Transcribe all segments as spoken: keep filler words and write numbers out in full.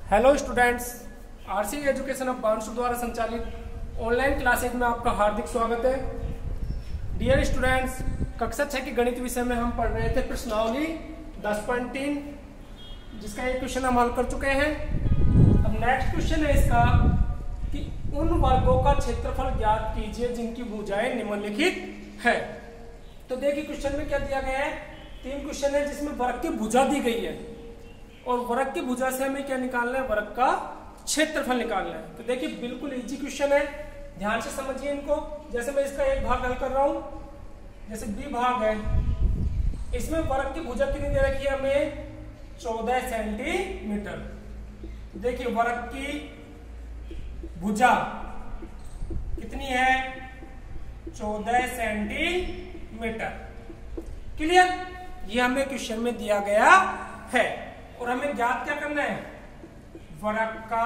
Hello students, RC education of Bansur द्वारा संचालित online classes में आपका हार्दिक स्वागत है। डियर स्टूडेंट्स, कक्षा छह के गणित विषय में हम पढ़ रहे थे प्रश्नावली दस पॉइंट तीन, जिसका एक क्वेश्चन हम हल कर चुके हैं। अब नेक्स्ट क्वेश्चन है इसका कि उन वर्गों का क्षेत्रफल ज्ञात कीजिए जिनकी भुजाएं निम्नलिखित है। तो देखिए क्वेश्चन में क्या दिया गया है, तीन क्वेश्चन है जिसमें वर्ग की भुजा दी गई है और वर्ग की भुजा से हमें क्या निकालना है, वर्ग का क्षेत्रफल निकालना है। तो देखिए बिल्कुल इजी क्वेश्चन है, ध्यान से समझिए इनको। जैसे मैं इसका एक भाग हल कर रहा हूं, जैसे बी भाग है, इसमें वर्ग की भुजा कितनी दे रखी है हमें, चौदह सेंटीमीटर। देखिए वर्ग की भुजा कितनी है, चौदह सेंटीमीटर। क्लियर, ये हमें क्वेश्चन में दिया गया है और हमें ज्ञात क्या करना है, वर्ग का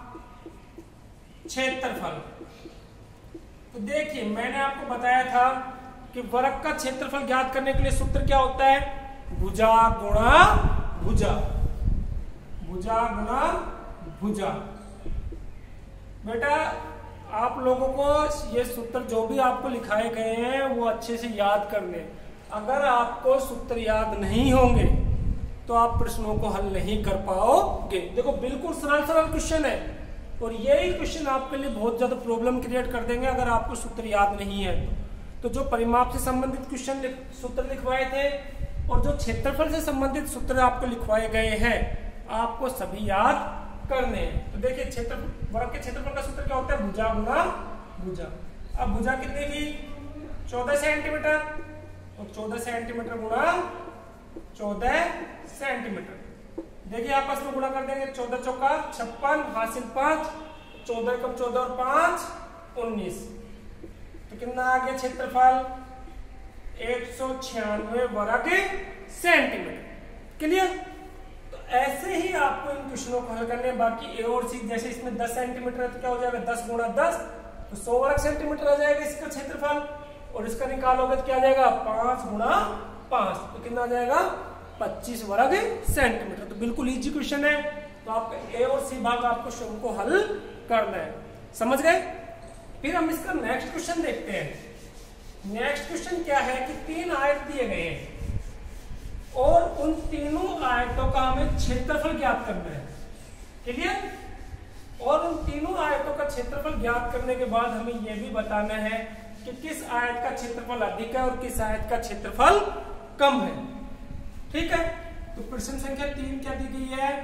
क्षेत्रफल। तो देखिए मैंने आपको बताया था कि वर्ग का क्षेत्रफल ज्ञात करने के लिए सूत्र क्या होता है, भुजा गुणा भुजा, भुजा गुणा भुजा। बेटा आप लोगों को ये सूत्र जो भी आपको लिखाए गए हैं वो अच्छे से याद कर लें। अगर आपको सूत्र याद नहीं होंगे तो आप प्रश्नों को हल नहीं कर पाओगे। देखो बिल्कुल सरल सरल क्वेश्चन है और यही क्वेश्चन आपके लिए बहुत ज्यादा प्रॉब्लम क्रिएट कर देंगे अगर आपको सूत्र याद नहीं है तो। तो जो परिमाप से संबंधित क्वेश्चन लिख, सूत्र लिखवाए थे और जो क्षेत्रफल से संबंधित सूत्र आपको लिखवाए गए हैं, आपको सभी याद करने हैं। तो देखिए क्षेत्र वर्ग के क्षेत्रफल का सूत्र क्या होता है, भुजा गुणा भुजा। अब भुजा कितने की, चौदह सेंटीमीटर, और चौदह सेंटीमीटर गुणा चौदह सेंटीमीटर। देखिए आपस में गुणा कर देंगे, चौदह चौका छप्पन, हासिल पांच, चौदह कम चौदह और पांच उन्नीस। तो कितना आ गया क्षेत्रफल, एक सौ छियानवे वर्ग सेंटीमीटर। क्लियर, तो ऐसे ही आपको इन क्वेश्चनों को हल करने। बाकी ए और सी, जैसे इसमें दस सेंटीमीटर है तो क्या हो जाएगा, दस गुणा दस तो सौ वर्ग सेंटीमीटर आ जाएगा इसका क्षेत्रफल, और इसका निकालोगे तो क्या आ जाएगा, पांच गुणा पांच तो कितना आ जाएगा, पच्चीस वर्ग सेंटीमीटर। तो बिल्कुल इजी क्वेश्चन है। तो आपका ए और सी भाग आपको स्वयं को हल करना है, समझ गए। फिर हम इसका नेक्स्ट क्वेश्चन देखते हैं। नेक्स्ट क्वेश्चन क्या है कि तीन आयत दिए गए हैं और उन तीनों आयतों का हमें क्षेत्रफल ज्ञात करना है। क्लियर, और उन तीनों आयतों का क्षेत्रफल ज्ञात करने के बाद हमें यह भी बताना है कि किस आयत का क्षेत्रफल अधिक है और किस आयत का क्षेत्रफल कम है। ठीक है, तो प्रश्न संख्या तीन क्या दी गई है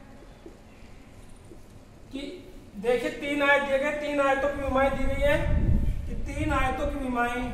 कि देखिए तीन आयत दिए गए, तीन आयतों की विमाएं दी गई है कि तीन आयतों की विमाएं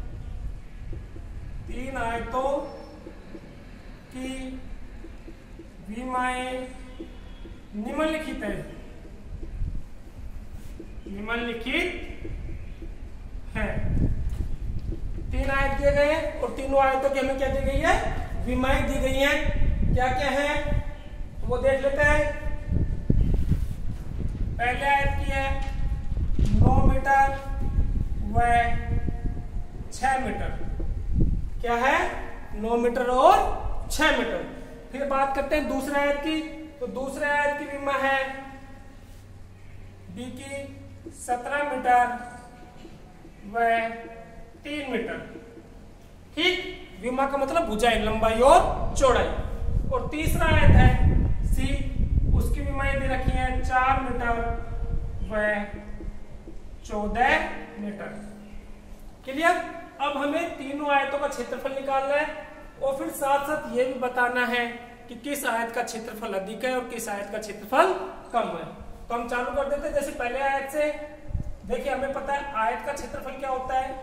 तीन आयतों की विमाएं निम्नलिखित है, निम्नलिखित है। तीन आयत दिए गए और तीनों आयतों की हमें क्या दी गई है, विमाएं दी गई हैं। क्या क्या है वो देख लेते हैं। पहले आयत की है नौ मीटर व छह मीटर, क्या है, नौ मीटर और छह मीटर। फिर बात करते हैं दूसरे आयत की, तो दूसरे आयत की विमा है बी की सत्रह मीटर व तीन मीटर। ठीक, विमा का मतलब भुजाएं, लंबाई और चौड़ाई। और तीसरा आयत है सी, उसकी विमाएं दे रखी है चार मीटर व चौदह मीटर। क्लियर, अब हमें तीनों आयतों का क्षेत्रफल निकालना है और फिर साथ साथ ये भी बताना है कि किस आयत का क्षेत्रफल अधिक है और किस आयत का क्षेत्रफल कम है। तो हम चालू कर देते हैं। जैसे पहले आयत से देखिए हमें पता है आयत का क्षेत्रफल क्या होता है,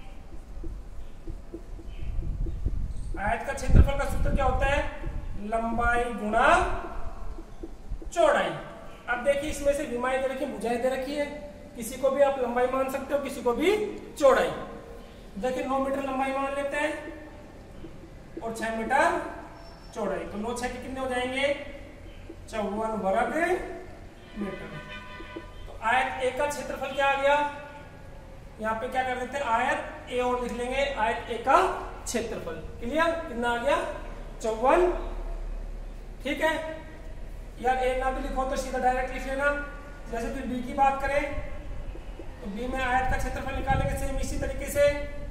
आयत का क्षेत्रफल का सूत्र क्या होता है, लंबाई गुणा चौड़ाई। अब देखिए इसमें से विमाएं दे रखी है, भुजाएं दे रखी है, किसी को भी आप लंबाई मान सकते हो, किसी को भी चौड़ाई। देखिए नौ मीटर लंबाई मान लेते हैं और छह मीटर चौड़ाई, तो नौ छह के कितने हो जाएंगे, चौवन वर्ग मीटर। तो आयत ए का क्षेत्रफल क्या आ गया, यहाँ पे क्या कर देते हैं, आयत ए और लिख लेंगे, आयत ए का क्षेत्रफल। क्लियर, कितना आ गया, चौवन। ठीक है, यार ए ना भी लिखो तो सीधा डायरेक्ट लिख लेना। जैसे फिर बी की बात करें तो बी में आयत का क्षेत्रफल निकालेंगे सेम इसी तरीके से,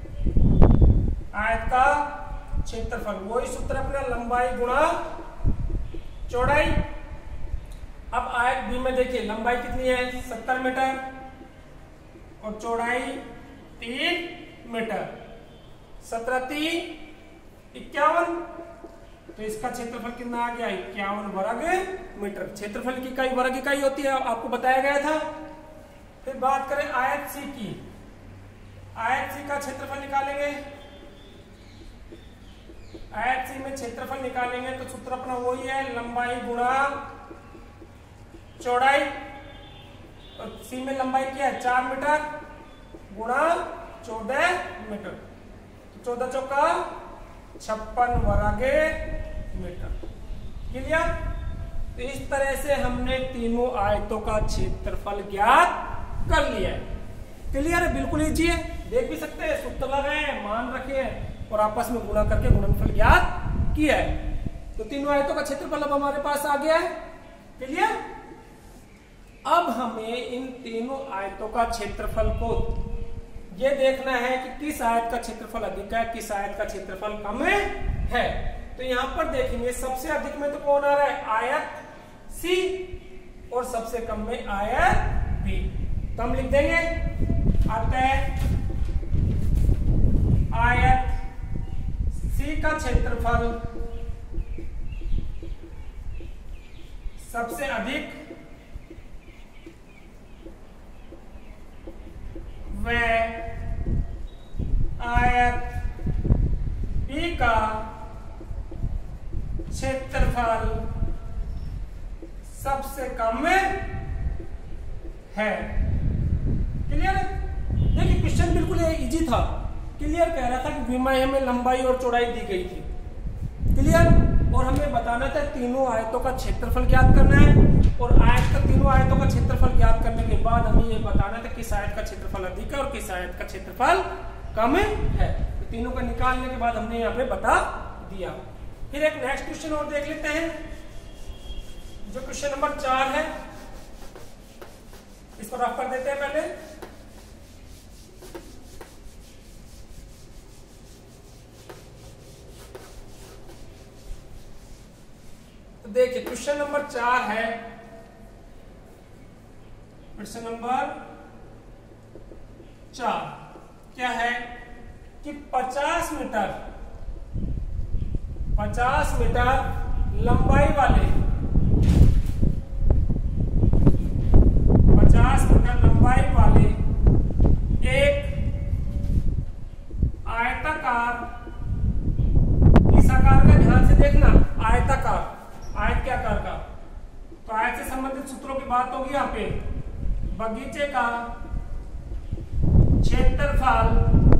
आयत का क्षेत्रफल वही सूत्र अपना लंबाई गुणा चौड़ाई। अब आयत बी में देखिए लंबाई कितनी है सत्तर मीटर और चौड़ाई तीन मीटर, सत्रह तीन इक्यावन, तो इसका क्षेत्रफल कितना आ गया इक्यावन वर्ग मीटर। क्षेत्रफल की इकाई वर्ग इकाई होती है आपको बताया गया था। फिर बात करें आयत सी की, आयत सी का क्षेत्रफल निकालेंगे, आयत सी में क्षेत्रफल निकालेंगे तो सूत्र अपना वही है लंबाई गुणा चौड़ाई, और सी में लंबाई क्या है चार मीटर गुणा चौदह मीटर, तो चौदह चौका छप्पन वर्ग मीटर। क्लियर? तो इस तरह से हमने तीनों आयतों का क्षेत्रफल ज्ञात कर लिया है। क्लियर है? बिल्कुल इजी है, देख भी सकते हैं, सूत्र लगाए मान रखे हैं और आपस में गुणा करके गुणनफल ज्ञात किया है। तो तीनों आयतों का क्षेत्रफल अब हमारे पास आ गया है। क्लियर? अब हमें इन तीनों आयतों का क्षेत्रफल को ये देखना है कि किस आयत का क्षेत्रफल अधिक है, किस आयत का क्षेत्रफल कम है। तो यहां पर देखेंगे सबसे अधिक में तो कौन आ रहा है आयत सी और सबसे कम में आयत बी, तो हम लिख देंगे अतः आयत सी का क्षेत्रफल सबसे अधिक व आयत बी का क्षेत्रफल सबसे कम है। क्लियर? देखिए क्वेश्चन बिल्कुल इजी था। क्लियर? कह रहा था कि विमाय में लंबाई और चौड़ाई दी गई थी। क्लियर? और हमें बताना था तीनों आयतों का क्षेत्रफल ज्ञात करना है, और आयत का तीनों आयतों का क्षेत्रफल ज्ञात करने के बाद हमें ये बताना था किस आयत का क्षेत्रफल अधिक है और किस आयत का क्षेत्रफल कम है। तो तीनों का निकालने के बाद हमने यहाँ पे बता दिया। फिर एक नेक्स्ट क्वेश्चन और देख लेते हैं, जो क्वेश्चन नंबर चार है, इसको रफ कर देते हैं पहले। तो देखिए क्वेश्चन नंबर चार है, क्वेश्चन नंबर चार क्या है कि पचास मीटर पचास मीटर लंबाई वाले पचास मीटर लंबाई वाले एक आयताकार, इस आकार का ध्यान से देखना, आयताकार, आयत के आकार का, तो आयत से संबंधित सूत्रों की बात होगी यहाँ पे। बगीचे का क्षेत्रफल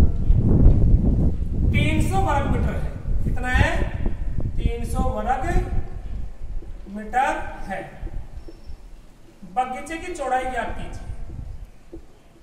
तीन सौ वर्ग मीटर है। कितना है? तीन सौ वर्ग मीटर है। बगीचे की चौड़ाई ज्ञात कीजिए।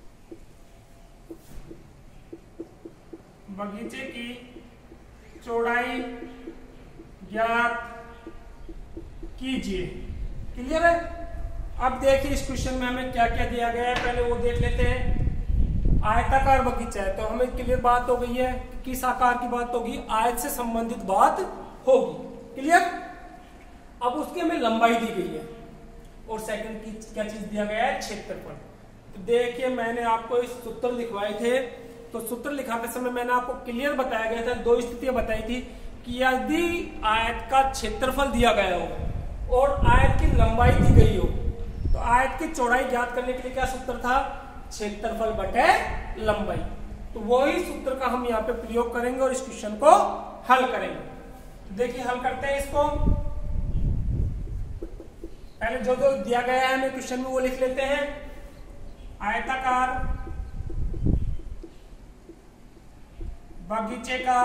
बगीचे की चौड़ाई ज्ञात कीजिए। क्लियर है? अब देखिए इस क्वेश्चन में हमें क्या क्या दिया गया है, पहले वो देख लेते हैं। आयताकार बगीचा है तो हमें क्लियर बात हो गई है, किस आकार की बात होगी, आयत से संबंधित बात होगी। क्लियर? अब उसकी हमें लंबाई दी गई है और सेकंड की क्या चीज दिया गया है, क्षेत्रफल। तो देखिए मैंने आपको इस सूत्र लिखवाए थे, तो सूत्र लिखाते समय मैंने आपको क्लियर बताया गया था, दो स्थितियां बताई थी कि यदि आयत का क्षेत्रफल दिया गया हो और आयत की लंबाई दी गई हो, तो आयत की चौड़ाई ज्ञात करने के लिए क्या सूत्र था, क्षेत्रफल बटे लंबाई। तो वही सूत्र का हम यहाँ पे प्रयोग करेंगे और इस क्वेश्चन को हल करेंगे। तो देखिए हल करते हैं इसको। पहले जो जो दिया गया है हमें क्वेश्चन में वो लिख लेते हैं। आयताकार बगीचे का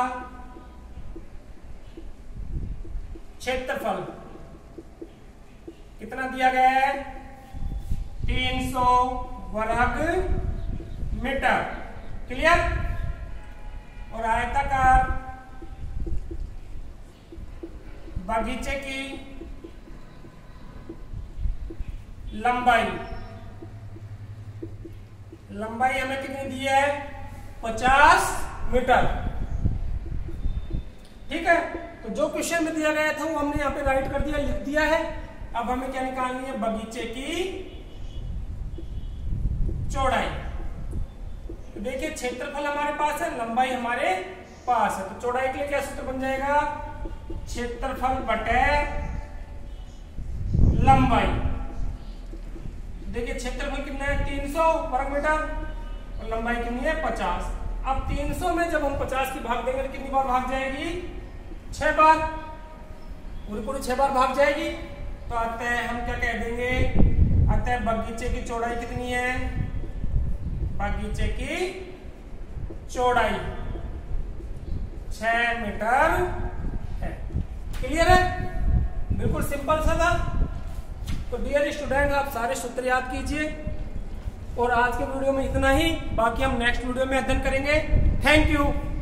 क्षेत्रफल कितना दिया गया है, तीन सौ वर्ग मीटर। क्लियर? और आयताकार बगीचे की लंबाई, लंबाई हमें कितनी दी है, पचास मीटर। ठीक है, तो जो क्वेश्चन में दिया गया था वो हमने यहाँ पे राइट कर दिया, लिख दिया है। अब हमें क्या निकालनी है, बगीचे की चौड़ाई। तो देखिए क्षेत्रफल हमारे पास है, लंबाई हमारे पास है, तो चौड़ाई के लिए क्या सूत्र बन जाएगा, क्षेत्रफल बटे लंबाई। देखिए क्षेत्रफल कितना है, तीन सौ वर्ग मीटर और लंबाई कितनी है, पचास। अब तीन सौ में जब हम पचास की भाग देंगे तो कितनी बार भाग जाएगी, छह बार, पूरी पूरी छह बार भाग जाएगी। तो अतः हम क्या कह देंगे, अतः बगीचे की चौड़ाई कितनी है, बगीचे की चौड़ाई छह मीटर है। क्लियर है, बिल्कुल सिंपल सा था। तो डियर स्टूडेंट, आप सारे सूत्र याद कीजिए। और आज के वीडियो में इतना ही, बाकी हम नेक्स्ट वीडियो में अध्ययन करेंगे। Thank you.